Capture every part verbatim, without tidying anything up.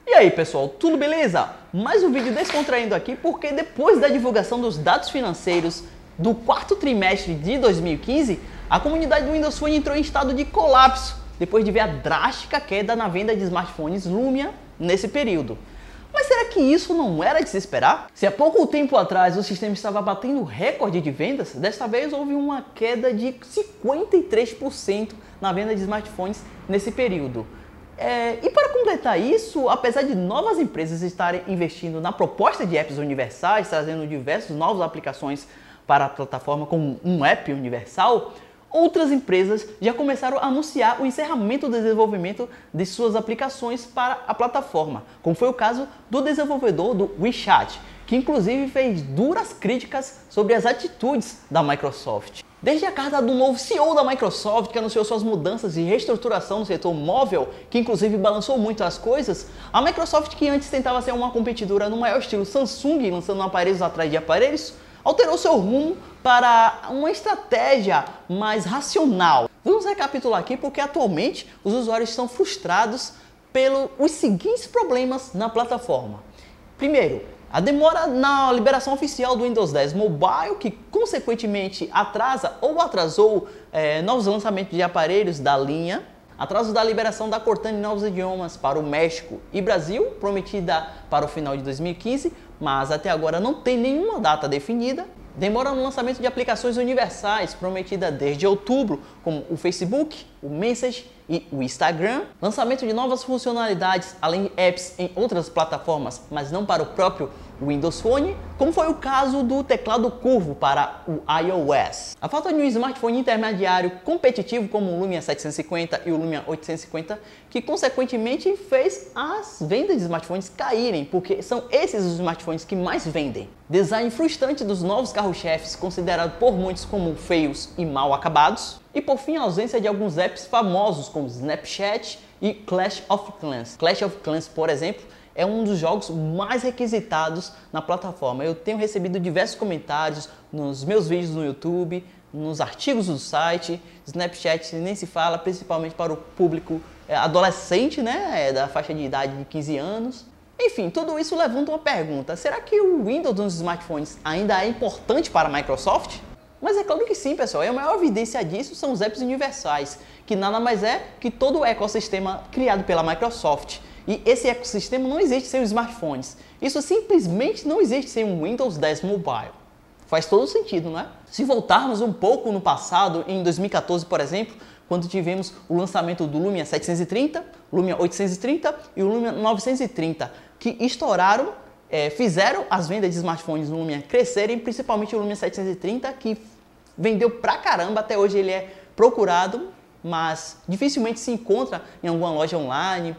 E aí pessoal, tudo beleza? Mais um vídeo descontraindo aqui porque depois da divulgação dos dados financeiros do quarto trimestre de dois mil e quinze, a comunidade do Windows Phone entrou em estado de colapso depois de ver a drástica queda na venda de smartphones Lumia nesse período. Mas será que isso não era de se esperar? Se há pouco tempo atrás o sistema estava batendo recorde de vendas, desta vez houve uma queda de cinquenta e três por cento na venda de smartphones nesse período. É, e para completar isso, apesar de novas empresas estarem investindo na proposta de apps universais, trazendo diversas novas aplicações para a plataforma como um app universal, outras empresas já começaram a anunciar o encerramento do desenvolvimento de suas aplicações para a plataforma, como foi o caso do desenvolvedor do WeChat, que inclusive fez duras críticas sobre as atitudes da Microsoft. Desde a carta do novo C E O da Microsoft, que anunciou suas mudanças e reestruturação no setor móvel, que inclusive balançou muito as coisas, a Microsoft, que antes tentava ser uma competidora no maior estilo Samsung, lançando aparelhos atrás de aparelhos, alterou seu rumo para uma estratégia mais racional. Vamos recapitular aqui porque atualmente os usuários estão frustrados pelos seguintes problemas na plataforma. Primeiro, a demora na liberação oficial do Windows dez Mobile, que consequentemente atrasa ou atrasou é, novos lançamentos de aparelhos da linha. Atraso da liberação da Cortana em novos idiomas para o México e Brasil, prometida para o final de dois mil e quinze, mas até agora não tem nenhuma data definida. Demora no lançamento de aplicações universais, prometida desde outubro, como o Facebook, o Message e o Instagram. Lançamento de novas funcionalidades, além de apps em outras plataformas, mas não para o próprio Windows Phone, como foi o caso do teclado curvo para o iOS. A falta de um smartphone intermediário competitivo como o Lumia setecentos e cinquenta e o Lumia oitocentos e cinquenta, que consequentemente fez as vendas de smartphones caírem, porque são esses os smartphones que mais vendem. Design frustrante dos novos carro-chefes, considerado por muitos como feios e mal acabados. E por fim, a ausência de alguns apps famosos como Snapchat e Clash of Clans. Clash of Clans, por exemplo, é um dos jogos mais requisitados na plataforma. Eu tenho recebido diversos comentários nos meus vídeos no YouTube, nos artigos do site. Snapchat nem se fala, principalmente para o público adolescente, né, da faixa de idade de quinze anos. Enfim, tudo isso levanta uma pergunta: será que o Windows nos smartphones ainda é importante para a Microsoft? Mas é claro que sim, pessoal, e a maior evidência disso são os apps universais, que nada mais é que todo o ecossistema criado pela Microsoft. E esse ecossistema não existe sem os smartphones. Isso simplesmente não existe sem um Windows dez Mobile. Faz todo sentido, não é? Se voltarmos um pouco no passado, em dois mil e quatorze, por exemplo, quando tivemos o lançamento do Lumia setecentos e trinta, Lumia oitocentos e trinta e o Lumia novecentos e trinta, que estouraram, é, fizeram as vendas de smartphones no Lumia crescerem, principalmente o Lumia setecentos e trinta, que vendeu pra caramba, até hoje ele é procurado, mas dificilmente se encontra em alguma loja online,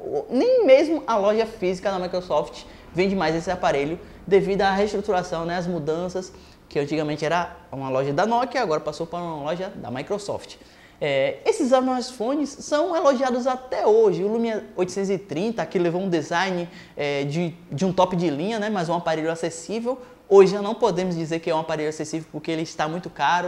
nem mesmo a loja física da Microsoft vende mais esse aparelho devido à reestruturação, né, as mudanças, que antigamente era uma loja da Nokia, agora passou para uma loja da Microsoft. É, esses smartphones são elogiados até hoje. O Lumia oitocentos e trinta, que levou um design é, de, de um top de linha, né, mas um aparelho acessível. Hoje já não podemos dizer que é um aparelho acessível porque ele está muito caro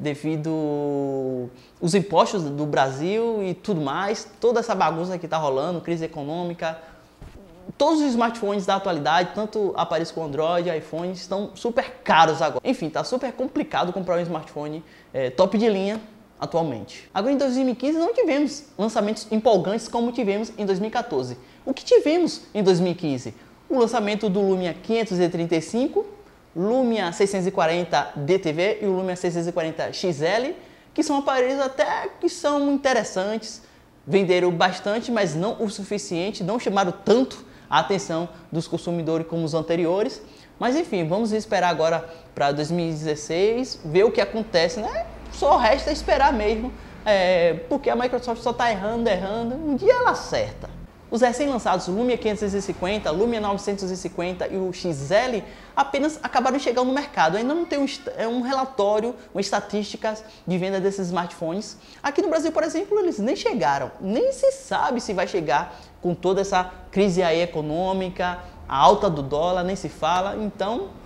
devido aos impostos do Brasil e tudo mais, toda essa bagunça que está rolando, crise econômica. Todos os smartphones da atualidade, tanto aparelhos com Android, iPhone, estão super caros agora. Enfim, está super complicado comprar um smartphone é, top de linha atualmente. Agora em dois mil e quinze não tivemos lançamentos empolgantes como tivemos em dois mil e quatorze. O que tivemos em dois mil e quinze? O lançamento do Lumia quinhentos e trinta e cinco, Lumia seiscentos e quarenta D T V e o Lumia seiscentos e quarenta X L, que são aparelhos até que são interessantes, venderam bastante, mas não o suficiente, não chamaram tanto a atenção dos consumidores como os anteriores. Mas enfim, vamos esperar agora para dois mil e dezesseis, ver o que acontece, né? Só resta esperar mesmo, é, porque a Microsoft só está errando, errando, um dia ela acerta. Os recém-lançados Lumia quinhentos e cinquenta, Lumia novecentos e cinquenta e o X L apenas acabaram de chegar no mercado. Ainda não tem um, um relatório, uma estatística de venda desses smartphones. Aqui no Brasil, por exemplo, eles nem chegaram. Nem se sabe se vai chegar com toda essa crise aí econômica, a alta do dólar, nem se fala. Então,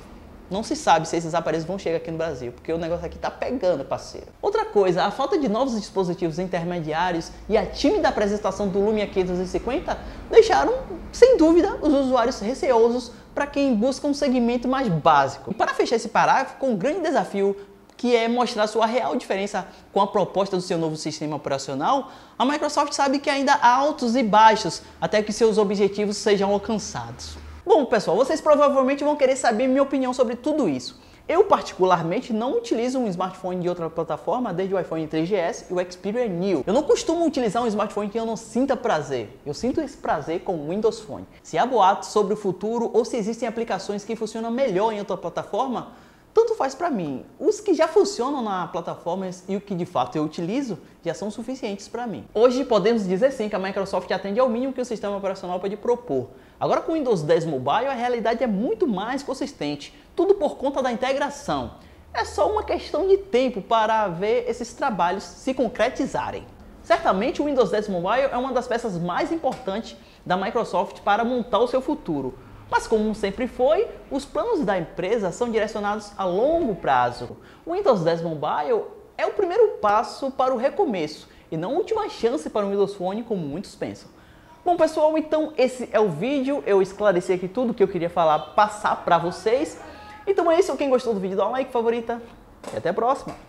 não se sabe se esses aparelhos vão chegar aqui no Brasil, porque o negócio aqui tá pegando, parceiro. Outra coisa, a falta de novos dispositivos intermediários e a tímida apresentação do Lumia quinhentos e cinquenta deixaram, sem dúvida, os usuários receosos para quem busca um segmento mais básico. E para fechar esse parágrafo, com um grande desafio, que é mostrar sua real diferença com a proposta do seu novo sistema operacional, a Microsoft sabe que ainda há altos e baixos até que seus objetivos sejam alcançados. Bom, pessoal, vocês provavelmente vão querer saber minha opinião sobre tudo isso. Eu, particularmente, não utilizo um smartphone de outra plataforma desde o iPhone três G S e o Xperia Neo. Eu não costumo utilizar um smartphone que eu não sinta prazer. Eu sinto esse prazer com o Windows Phone. Se há boatos sobre o futuro ou se existem aplicações que funcionam melhor em outra plataforma, tanto faz para mim. Os que já funcionam na plataforma e o que de fato eu utilizo já são suficientes para mim. Hoje podemos dizer sim que a Microsoft atende ao mínimo que o sistema operacional pode propor. Agora com o Windows dez Mobile a realidade é muito mais consistente, tudo por conta da integração. É só uma questão de tempo para ver esses trabalhos se concretizarem. Certamente o Windows dez Mobile é uma das peças mais importantes da Microsoft para montar o seu futuro. Mas como sempre foi, os planos da empresa são direcionados a longo prazo. O Windows dez Mobile é o primeiro passo para o recomeço e não a última chance para o Windows Phone, como muitos pensam. Bom, pessoal, então esse é o vídeo. Eu esclareci aqui tudo que eu queria falar, passar para vocês. Então é isso. Quem gostou do vídeo, dá um like, favorita e até a próxima.